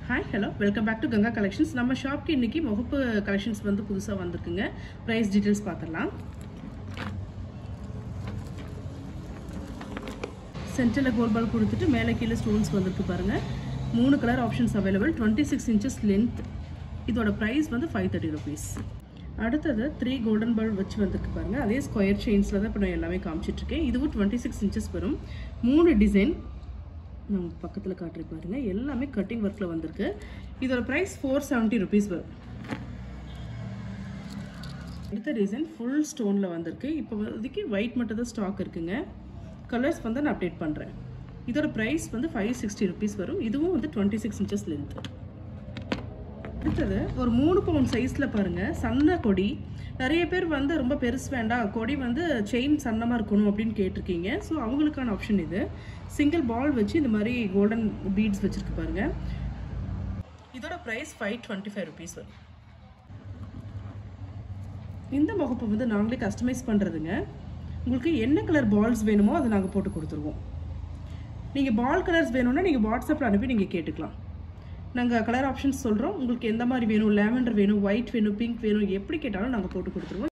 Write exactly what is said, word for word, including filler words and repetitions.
Hi, hello, welcome back to Ganga Collections. நம்ம ஷாப்க்கு இன்னைக்கு முகப்பு கலெக்ஷன்ஸ் வந்து புதுசா வந்திருக்குங்க. பிரைஸ் டீடைல்ஸ் பார்த்தறலாம். சென்டர்ல கோல்ட் பால் கொடுத்துட்டு மேலே கீழ ஸ்டோன்ஸ் வந்திருக்கு பாருங்க. மூணு colour options available. twenty-six inches length. இதோட பிரைஸ் வந்து five thirty rupees. அடுத்தது three golden ball வச்சு வந்திருக்கு பாருங்க. அதே ஸ்கொயர் செயின்ஸ்ல தான் இப்ப நான் எல்லாமே காமிச்சிட்டு இருக்கேன். இதுவும் twenty-six inches வரும். மூணு டிசைன் நான் பக்கத்துல காட்றேன் பாருங்க. எல்லாமே கட்டிங் வர்க்ல வந்திருக்கு. இதோட பிரைஸ் four seventy rupees வரும். அடுத்த டிசைன் ஃபுல் ஸ்டோன்ல வந்திருக்கு. இப்போ இதுக்கு ஒயிட் மட்டும் தான் ஸ்டாக் இருக்குங்க. கலர்ஸ் வந்து நான் அப்டேட் பண்றேன். இதோட பிரைஸ் வந்து five sixty rupees வரும். இதுவும் வந்து twenty-six inches length. அடுத்தது ஒரு மூணு பவுண்ட் சைஸ்ல பாருங்க. சன்ன கொடி. நிறைய பேர் வந்து ரொம்ப பெருசு வேண்டாம், கொடி வந்து செயின் சன்னமா இருக்கணும் அப்படின்னு கேட்டிருக்கீங்க. ஸோ அவங்களுக்கான ஆப்ஷன் இது. சிங்கிள் பால் வச்சு இந்த மாதிரி கோல்டன் பீட்ஸ் வச்சிருக்கு பாருங்க. இதோட பிரைஸ் five twenty-five rupees வரும். இந்த முகப்பு வந்து நாங்களே கஸ்டமைஸ் பண்றதுங்க. உங்களுக்கு என்ன கலர் பால்ஸ் வேணுமோ அதை நாங்கள் போட்டு கொடுத்துருவோம். நீங்கள் பால் கலர்ஸ் வேணும்னா நீங்கள் வாட்ஸ்அப்பில் அனுப்பி நீங்கள் கேட்டுக்கலாம். நாங்கள் கலர் ஆப்ஷன்ஸ் சொல்கிறோம். உங்களுக்கு எந்த மாதிரி வேணும், லேவெண்டர் வேணும், ஒயிட் வேணும், பிங்க் வேணும், எப்படி கேட்டாலும் நாங்கள் போட்டு கொடுத்துருவோம்.